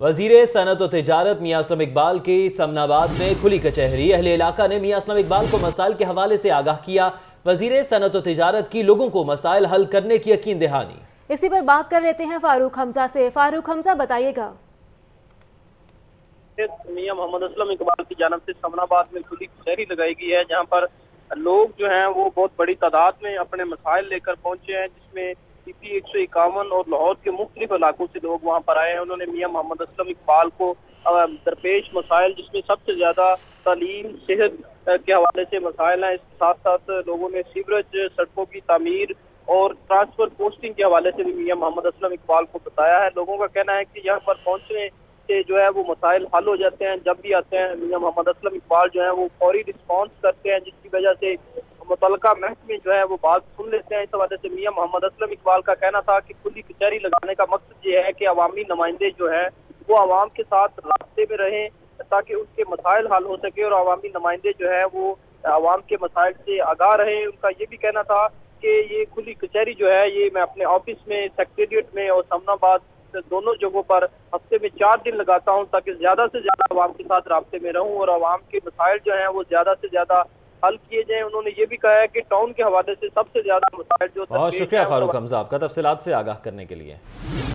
वजीर सनत और तिजारत मियां असलम इकबाल की समनाबाद में खुली कचहरी। अहले इलाका ने मियां असलम इकबाल को मसाइल के हवाले से आगाह किया। वजीर सनत और तिजारत की लोगों को मसाइल हल करने की यकीन दहानी। इसी पर बात कर लेते हैं फारूक हमजा से। फारूक हमजा, बताइएगा। मियां मोहम्मद असलम इकबाल की जानब से समनाबाद में खुली कचहरी लगाई गई है, जहां पर लोग जो हैं वो बहुत बड़ी तादाद में अपने मसाइल लेकर पहुंचे हैं, जिसमें सीपी 151 और लाहौर के मुख्तलिफ इलाकों से लोग वहां पर आए हैं। उन्होंने मियां मोहम्मद असलम इकबाल को दरपेश मसाइल, जिसमें सबसे ज्यादा तालीम सेहत के हवाले से मसाइल हैं, इसके साथ साथ लोगों ने सीवरेज, सड़कों की तामीर और ट्रांसफर पोस्टिंग के हवाले से भी मियां मोहम्मद असलम इकबाल को बताया है। लोगों का कहना है कि यहाँ पर पहुंचने से जो है वो मसाइल हल हो जाते हैं। जब भी आते हैं मियां मोहम्मद असलम इकबाल जो है वो फौरी रिस्पॉन्स करते हैं, जिसकी वजह से मुतल्लिका महकमे जो है वो बात सुन लेते हैं। इस हवाले से मियां मोहम्मद असलम इकबाल का कहना था कि खुली कचहरी लगाने का मकसद ये है कि अवामी नुमाइंदे जो है वो आवाम के साथ रास्ते में रहें, ताकि उनके मसाइल हल हो सके और अवामी नुमाइंदे जो है वो आवाम के मसाइल से आगाह रहें। उनका ये भी कहना था कि ये खुली कचहरी जो है ये मैं अपने ऑफिस में, सेक्रेटेरिएट में और समनाबाद दोनों जगहों पर हफ्ते में 4 दिन लगाता हूं, ताकि ज्यादा से ज्यादा आवाम के साथ रास्ते में रहूं और आवाम के मसाइल जो हैं वो ज्यादा से ज्यादा हल किए जाएं। उन्होंने ये भी कहा है कि टाउन के हवाले से सबसे ज्यादा मसाइल जो। बहुत शुक्रिया फारूक हमजा आपका तफसीलात से आगाह करने के लिए।